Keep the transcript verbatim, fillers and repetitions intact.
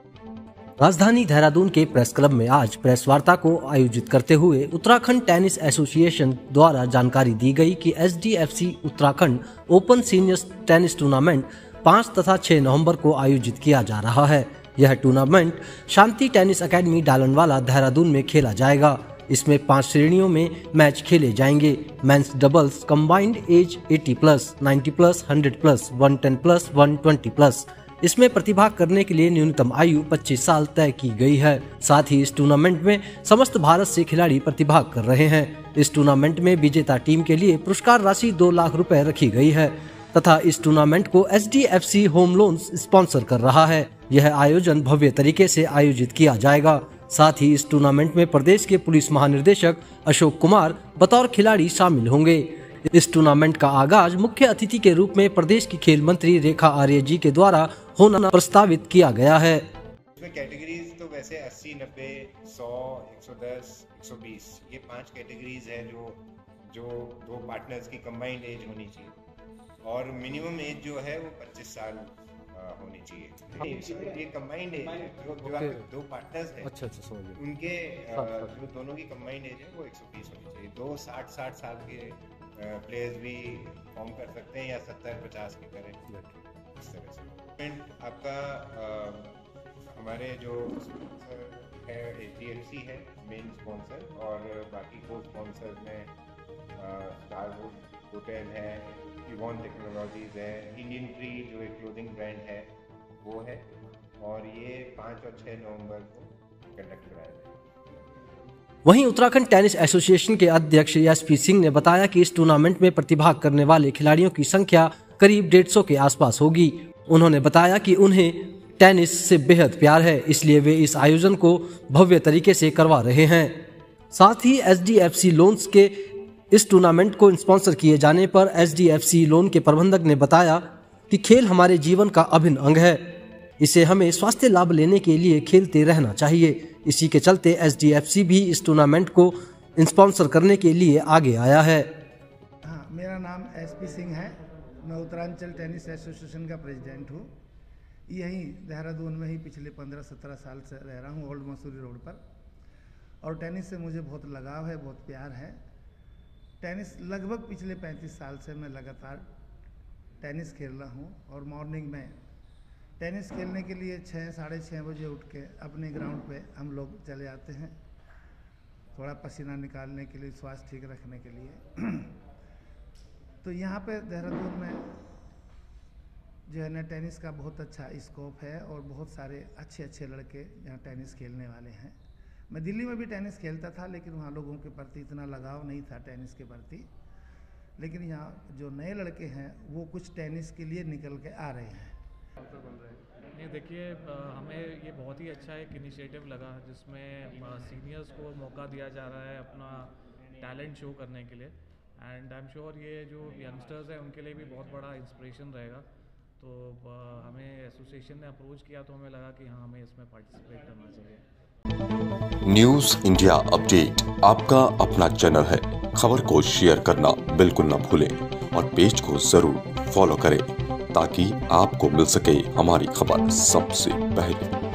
राजधानी देहरादून के press club में आज प्रेस वार्ता को आयोजित करते हुए उत्तराखंड टेनिस एसोसिएशन द्वारा जानकारी दी गई कि H D F C Uttarakhand open seniors tennis tournament पाँच तथा छह नवंबर को आयोजित किया जा रहा है। यह tournament Shanti tennis academy Dalanwala Dehradun में खेला जाएगा। इसमें पांच श्रेणियों में मैच खेले जाएंगे। मेंस डबल्स कंबाइंड एज अस्सी प्लस, नब्बे प्लस, सौ प्लस, एक सौ दस प्लस, एक सौ बीस प्लस। इसमें प्रतिभाग करने के लिए न्यूनतम आयु पच्चीस साल तय की गई है। साथ ही इस टूर्नामेंट में समस्त भारत से खिलाड़ी प्रतिभाग कर रहे हैं। इस टूर्नामेंट में विजेता टीम के लिए पुरस्कार राशि दो लाख रुपए रखी गई है तथा इस टूर्नामेंट को H D F C home loans sponsor कर रहा है। यह आयोजन भव्य तरीके से आयोजित किया जाएगा। साथ ही इस टूर्नामेंट में प्रदेश के पुलिस महानिदेशक अशोक कुमार बतौर खिलाड़ी शामिल होंगे। इस टूर्नामेंट का आगाज मुख्य अतिथि के रूप में प्रदेश की खेल मंत्री रेखा आर्य जी के द्वारा होना प्रस्तावित किया गया है। इसमें कैटेगरीज तो वैसे अस्सी, नब्बे, सौ, एक सौ दस, एक सौ बीस ये पांच कैटेगरीज है जो जो दो पार्टनर्स की कंबाइंड एज होनी चाहिए और मिनिमम एज जो है वो पच्चीस साल होनी चाहिए। ये कंबाइंड एज है जो दो पार्टनर्स हैं। अच्छा अच्छा समझ गया। उनके जो दोनों की कंबाइंड एज है वो एक सौ बीस होनी चाहिए। दो साठ साठ साल के प्लेयर्स भी फॉर्म कर सकते हैं या सत्तर पचास के करें इस तरह से। आपका आ, हमारे जो स्पॉन्सर है एच डी एफ सी है मेन स्पॉन्सर और बाकी को स्पॉन्सर में स्टारवुड होटल है, इवॉन टेक्नोलॉजीज है, इंडियन ट्री जो एक क्लोथिंग ब्रांड है वो है और ये पाँच और छः नवंबर को कंडक्ट कराया जाएगा। वहीं उत्तराखंड टेनिस एसोसिएशन के अध्यक्ष एस पी सिंह ने बताया कि इस टूर्नामेंट में प्रतिभाग करने वाले खिलाड़ियों की संख्या करीब डेढ़ सौ के आसपास होगी। उन्होंने बताया कि उन्हें टेनिस से बेहद प्यार है, इसलिए वे इस आयोजन को भव्य तरीके से करवा रहे हैं। साथ ही H D F C loans के इस टूर्नामेंट को स्पॉन्सर किए जाने पर H D F C loan के प्रबंधक ने बताया कि खेल हमारे जीवन का अभिन्न अंग है, इसे हमें स्वास्थ्य लाभ लेने के लिए खेलते रहना चाहिए। इसी के चलते एच डी एफ सी भी इस टूर्नामेंट को स्पॉन्सर करने के लिए आगे आया है। हाँ, मेरा नाम एस पी सिंह है। मैं उत्तरांचल टेनिस एसोसिएशन का प्रेसिडेंट हूँ। यहीं देहरादून में ही पिछले पंद्रह सत्रह साल से रह रहा हूँ, ओल्ड मसूरी रोड पर। और टेनिस से मुझे बहुत लगाव है, बहुत प्यार है। टेनिस लगभग पिछले पैंतीस साल से मैं लगातार टेनिस खेल रहा हूँ और मॉर्निंग में टेनिस खेलने के लिए छः साढ़े छः बजे उठ के अपने ग्राउंड पे हम लोग चले आते हैं, थोड़ा पसीना निकालने के लिए, स्वास्थ्य ठीक रखने के लिए। तो यहाँ पे देहरादून में जो है ना टेनिस का बहुत अच्छा स्कोप है और बहुत सारे अच्छे अच्छे लड़के यहाँ टेनिस खेलने वाले हैं। मैं दिल्ली में भी टेनिस खेलता था लेकिन वहाँ लोगों के प्रति इतना लगाव नहीं था टेनिस के प्रति, लेकिन यहाँ जो नए लड़के हैं वो कुछ टेनिस के लिए निकल के आ रहे हैं। नहीं देखिए, हमें ये बहुत ही अच्छा एक इनिशिएटिव लगा जिसमें सीनियर्स को मौका दिया जा रहा है अपना टैलेंट शो करने के लिए एंड आई एम श्योर ये जो यंगस्टर्स हैं उनके लिए भी बहुत बड़ा इंस्पिरेशन रहेगा। तो हमें एसोसिएशन ने अप्रोच किया तो हमें लगा कि हाँ हमें इसमें पार्टिसिपेट करना चाहिए। न्यूज़ इंडिया अपडेट आपका अपना चैनल है। खबर को शेयर करना बिल्कुल न भूलें और पेज को जरूर फॉलो करें ताकि आपको मिल सके हमारी खबर सबसे पहले।